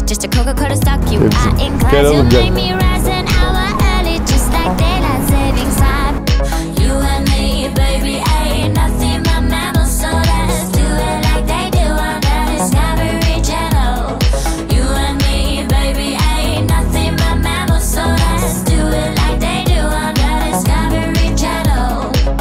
just a Coca-Cola stock you. I in class, you make me rise an hour early, just like daylight savings time. You and me, baby, ain't nothing but mammals, so let's do it like they do on the Discovery Channel. You and me, baby, ain't nothing but mammals, so let's do it like they do on the Discovery Channel.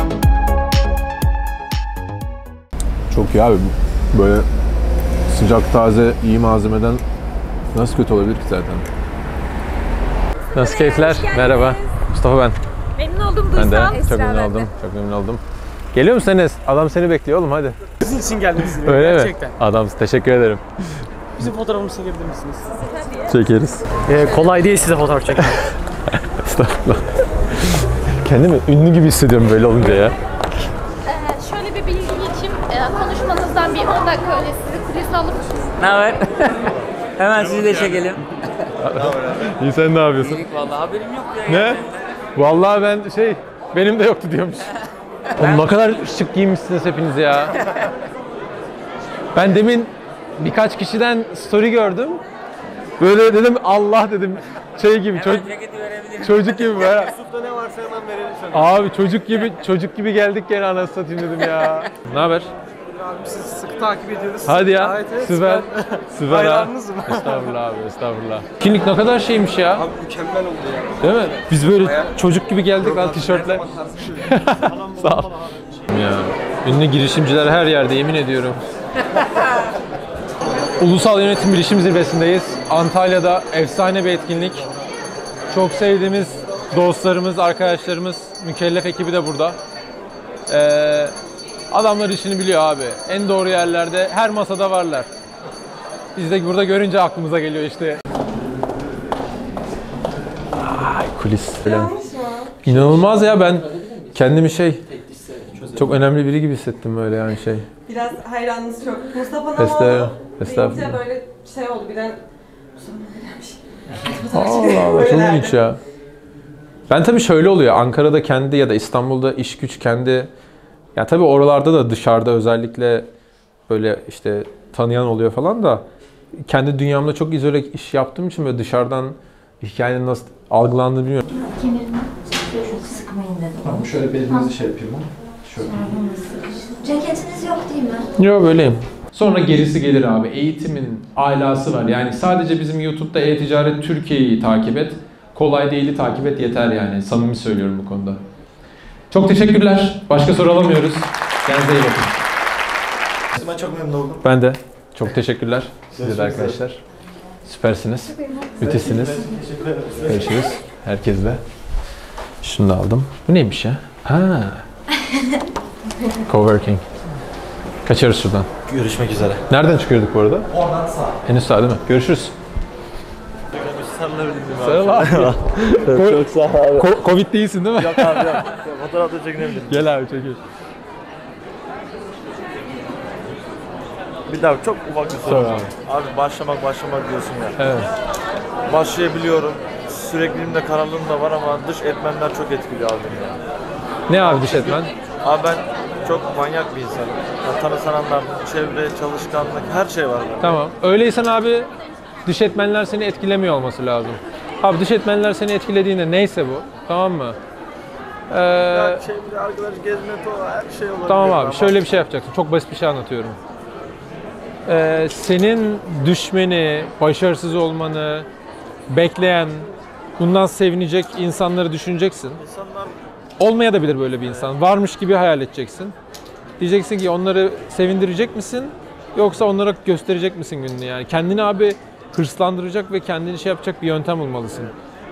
Çok iyi abi. Böyle sıcak, taze, iyi malzemeden nasıl kötü olabilir ki zaten? Nasıl keyifler? Merhaba. Mustafa ben. Memnun oldum Ben de. Duysal. Çok memnun oldum. Çok memnun oldum. Geliyor musun Enes? Adam seni bekliyor oğlum, hadi. Sizin için geldim size. Öyle gerçekten. mi? Adamsın. Teşekkür ederim. Bizim fotoğrafımızı çekebilir misiniz? Çekeriz. Kolay değil size fotoğraf çekmek. Estağfurullah. Kendimi ünlü gibi hissediyorum böyle olunca ya. Şöyle bir bilgi geçeyim. Konuşmanızdan bir 10 dakika önce sizi kulise alıp... Ne haber? Hemen sizi de çekelim. İyi, sen ne yapıyorsun? İyilik vallahi haberim yok ya. Ne? Vallahi ben benim de yoktu diyormuş. Oğlum ne kadar şık giymişsiniz hepiniz ya. Ben demin birkaç kişiden story gördüm. Böyle dedim Allah dedim gibi Hemen ceketi verebilirim. çocuk gibi böyle. Yusuf'ta ne varsa hemen verelim sana. Abi çocuk gibi geldik gene, anasını satayım dedim ya. Ne haber? Abi sizi sıkı takip ediyoruz. Hadi ya. Evet, Süper. Süper ha. Hayranınız mı? Estağfurullah abi, estağfurullah. Etkinlik ne kadar şeymiş ya. Abi mükemmel oldu ya. Değil mi? Biz böyle çocuk gibi geldik al tişörtler. Sağ ol. Ya, ünlü girişimciler her yerde, yemin ediyorum. Ulusal Yönetim Bilişim Zirvesi'ndeyiz. Antalya'da efsane bir etkinlik. Çok sevdiğimiz dostlarımız, arkadaşlarımız, mükellef ekibi de burada. Adamlar işini biliyor abi. En doğru yerlerde, her masada varlar. Biz de burada görünce aklımıza geliyor işte. Ay, kulis. İnanılmaz ya, ben kendimi çok önemli biri gibi hissettim böyle yani Biraz hayranınız çok. Mustafa'nın Estağfurullah. deyince böyle oldu birden. Allah Allah, çok ilginç ya. Ben tabii şöyle oluyor, Ankara'da kendi ya da İstanbul'da iş güç kendi, ya tabii oralarda da dışarıda özellikle böyle işte tanıyan oluyor falan da kendi dünyamda çok izole iş yaptığım için böyle dışarıdan hikayenin nasıl algılandığını bilmiyorum. Sıkmayın dedim. Tamam, şöyle belinizi yapayım ben. Şöyle. Ceketiniz yok değil mi? Yok, böyleyim. Sonra gerisi gelir abi. Eğitimin alası var. Yani sadece bizim YouTube'da e-ticaret Türkiye'yi takip et. Kolay değil'i takip et yeter yani. Samimi söylüyorum bu konuda. Çok teşekkürler. Başka soru alamıyoruz. Kendinize iyi bakın. Ben çok memnun oldum. Ben de. Çok teşekkürler. Size de arkadaşlar. Süpersiniz. Müthişsiniz. Görüşürüz. Herkesle. Şunu da aldım. Bu neymiş ya? Ha. Coworking. Kaçarız şuradan. Görüşmek üzere. Nereden çıkıyorduk bu arada? Oradan sağ. En üst sağ değil mi? Görüşürüz. Sarılabilir miyim abi? Sarıl abi. Çok sağ ol abi. Covid değilsin değil mi? Yok abi yok. Fotoğrafta çekinebilirim. Gel abi, çekil. Bir daha çok ufak bir soru. Sor var. abi. Abi başlamak diyorsun ya. Evet. Başlayabiliyorum. Sürekli elimde kararlılığım da var ama dış etmenler çok etkiliyor abi beni ya. Ne abi dış etmen? Abi ben çok manyak bir insanım. Ya, tanısan anlar, çevre, çalışkanlık, her şey var bende. Tamam. Öyleysen abi dış etmenler seni etkilemiyor olması lazım. Abi dış etmenler seni etkilediğinde neyse bu. Tamam mı? Ya çevre, arkadaş, gezme, her şey olabilir. Tamam abi, şöyle bir şey yapacaksın. Çok basit bir şey anlatıyorum. Senin düşmeni, başarısız olmanı bekleyen, bundan sevinecek insanları düşüneceksin. İnsanlar Olmayabilir böyle bir insan. Varmış gibi hayal edeceksin. Diyeceksin ki onları sevindirecek misin? Yoksa onlara gösterecek misin gününü yani? Kendini abi hırslandıracak ve kendini yapacak bir yöntem bulmalısın.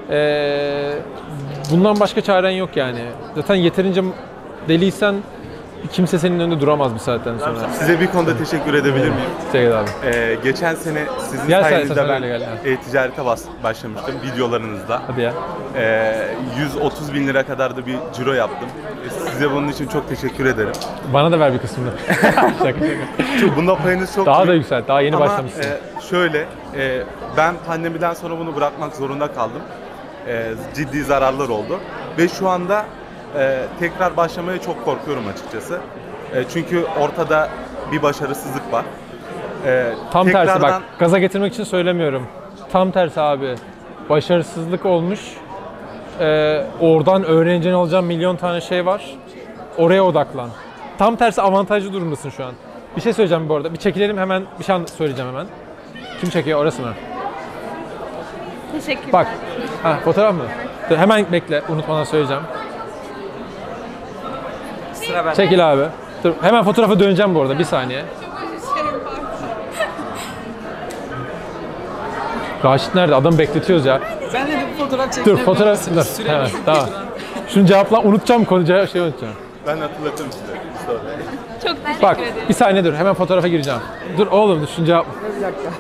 Bundan başka çaren yok yani. Zaten yeterince deliysen kimse senin önünde duramaz bir saatten sonra. Size bir konuda teşekkür edebilir miyim? Teşekkür abi. Geçen sene sizin Gel sayenizde sen ben öyle gel. e-ticarete başlamıştım videolarınızda. Hadi ya. 130 bin lira kadar da bir ciro yaptım. Size bunun için çok teşekkür ederim. Bana da ver bir kısmını. Şaka. Çünkü bunda payınız çok Daha büyük. da yükselt. Daha yeni Ama başlamışsın. şöyle, ben pandemiden sonra bunu bırakmak zorunda kaldım. Ciddi zararlar oldu. Ve şu anda tekrar başlamaya çok korkuyorum açıkçası. Çünkü ortada bir başarısızlık var. Tam tersi tekrardan- bak. Gaza getirmek için söylemiyorum. tam tersi abi. Başarısızlık olmuş. Oradan öğreneceğin alacağın milyon tane şey var. Oraya odaklan. Tam tersi avantajlı durumdasın şu an. Bir şey söyleyeceğim bu arada. Bir çekilelim hemen, bir şey söyleyeceğim hemen. Kim çekiyor, orası mı? Teşekkürler. Bak. Ha, fotoğraf mı? Dur, hemen bekle, unutmadan söyleyeceğim. Sıra bende. Çekil abi. Dur, hemen fotoğrafa döneceğim bu arada, bir saniye. Raşit nerede? Adamı bekletiyoruz ya. Ben de bir fotoğraf çektim. Dur, fotoğraf. Dur, hemen, tamam. Şunu cevapla, unutacağım konuyu, şey unutacağım. Ben hatırlatırım size. Çok teşekkür Bak, ederim. bir saniye dur, hemen fotoğrafa gireceğim. Dur oğlum, dur, şunu cevapla. Bir dakika.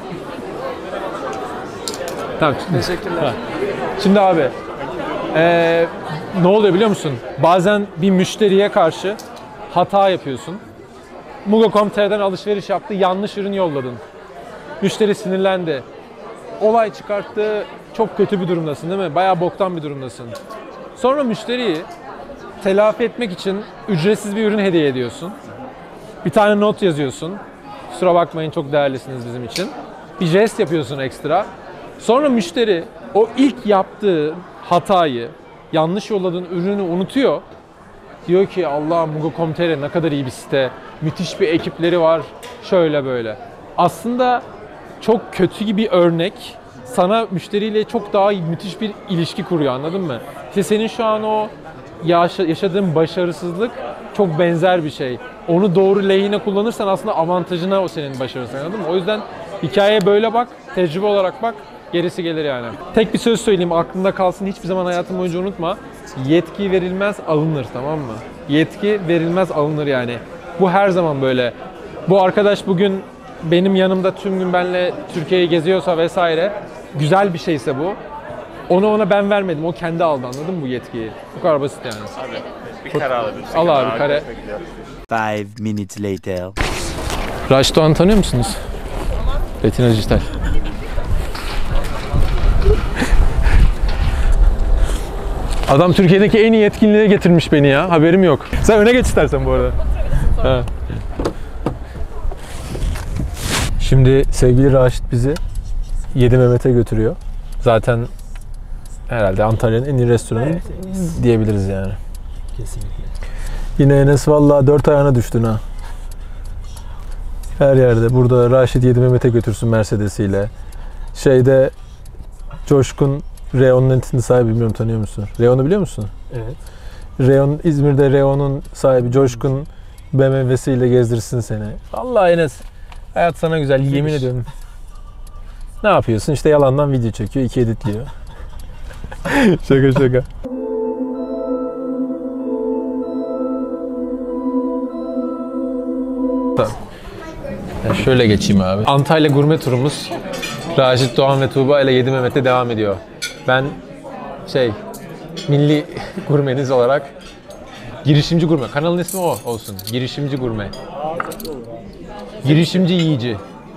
Tamam. Teşekkürler. Ha. Şimdi abi, ne oluyor biliyor musun? Bazen bir müşteriye karşı hata yapıyorsun. Mugo.com.tr'den alışveriş yaptı, yanlış ürün yolladın. Müşteri sinirlendi. Olay çıkarttı, çok kötü bir durumdasın değil mi? Bayağı boktan bir durumdasın. Sonra müşteriyi telafi etmek için ücretsiz bir ürün hediye ediyorsun. Bir tane not yazıyorsun. Kusura bakmayın, çok değerlisiniz bizim için. Bir jest yapıyorsun ekstra. Sonra müşteri o ilk yaptığı hatayı, yanlış yolladığın ürünü unutuyor. Diyor ki Allah, Mugo.com.tr ne kadar iyi bir site, müthiş bir ekipleri var, şöyle böyle. Aslında çok kötü bir örnek sana müşteriyle çok daha müthiş bir ilişki kuruyor, anladın mı? İşte senin şu an o yaşadığın başarısızlık çok benzer bir şey. Onu doğru lehine kullanırsan aslında avantajına o senin başarısın, anladın mı? O yüzden hikayeye böyle bak, tecrübe olarak bak, gerisi gelir yani. Tek bir söz söyleyeyim, aklında kalsın, hiçbir zaman hayatın boyunca unutma. Yetki verilmez, alınır, tamam mı? Yetki verilmez, alınır yani. Bu her zaman böyle. Bu arkadaş bugün benim yanımda tüm gün benimle Türkiye'yi geziyorsa vesaire, güzel bir şeyse bu. Onu ona ben vermedim, o kendi aldı, anladın mı bu yetkiyi? Bu kadar basit yani. Bir kare alabilirsin. Al abi, kare. 5 minutes later. Raşit Doğan'ı tanıyor musunuz? Retina Dijital. Adam Türkiye'deki en iyi etkinliğe getirmiş beni ya. Haberim yok. Sen öne geç istersen bu arada. Ha. Şimdi sevgili Raşit bizi Yedi Mehmet'e götürüyor. Zaten herhalde Antalya'nın en iyi restoranı diyebiliriz yani. Kesinlikle. Yine Enes vallahi dört ayağına düştün ha. Her yerde. Burada Raşit Yedi Mehmet'e götürsün Mercedes'iyle. Şeyde Coşkun Reon'un netinin sahibi, bilmiyorum tanıyor musun? Reon'u biliyor musun? Evet. Reon, İzmir'de Reon'un sahibi Coşkun BMW'siyle gezdirsin seni. Vallahi Enes, hayat sana güzel, yemin ediyorum. Ne yapıyorsun? İşte yalandan video çekiyor, 2 editliyor. Şaka şaka. Tamam. Yani şöyle geçeyim abi. Antalya gurme turumuz Raşit Doğan ve Tuğba ile Yedi Mehmet'te devam ediyor. Ben milli gurmeniz olarak girişimci gurme. Kanalın ismi o olsun. Girişimci gurme. Girişimci yiyici.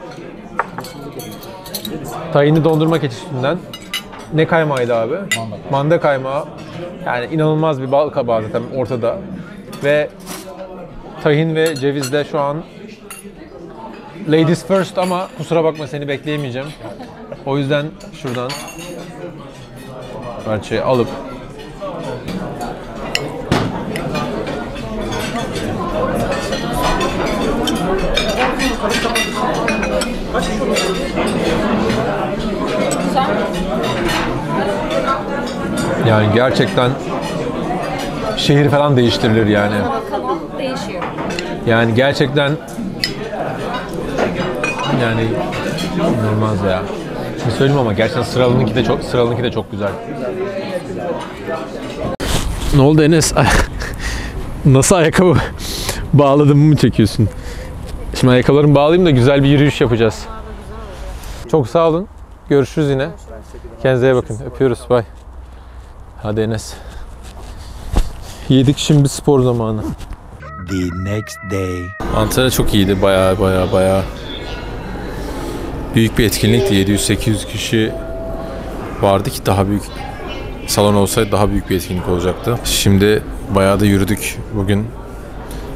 Tahinli dondurma keçisinden. Ne kaymağıydı abi? Manda kaymağı. Yani inanılmaz bir bal kabağı zaten ortada. Ve tahin ve cevizle şu an ladies first, ama kusura bakma seni bekleyemeyeceğim. O yüzden şuradan parçayı alıp yani gerçekten şehir falan değiştirilir yani. Kanal değişiyor. Yani gerçekten yani inanılmaz ya. Şimdi söyleyeyim ama gerçekten Sıralı'nınki de çok güzel. Ne oldu Enes? Nasıl ayakkabı bağladığımı mı çekiyorsun? Şimdi ayakkabılarımı bağlayayım da güzel bir yürüyüş yapacağız. Çok sağ olun. Görüşürüz yine. Kendinize iyi bakın. Öpüyoruz. Bye. Hadi Enes. Yedik, şimdi spor zamanı. The next day. Antalya çok iyiydi. Bayağı. Büyük bir etkinlikti. 700-800 kişi vardı ki daha büyük salon olsaydı daha büyük bir etkinlik olacaktı. Şimdi bayağı da yürüdük bugün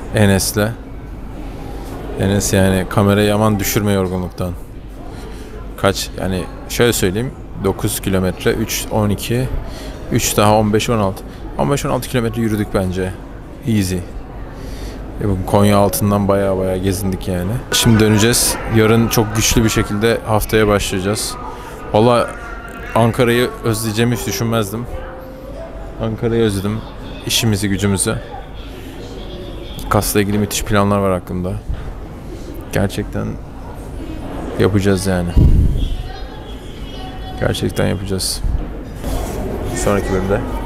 Enes'le. Enes yani kamerayı aman düşürme yorgunluktan. kaç yani şöyle söyleyeyim 9 kilometre 3 12 3 daha 15 16 15-16 kilometre yürüdük bence. Easy. Konya altından baya gezindik yani. Şimdi döneceğiz. Yarın çok güçlü bir şekilde haftaya başlayacağız. Valla Ankara'yı özleyeceğimi hiç düşünmezdim. Ankara'yı özledim. İşimizi, gücümüzü. KAS'la ilgili müthiş planlar var aklımda. Gerçekten yapacağız yani. Gerçekten yapacağız. Sonraki bölümde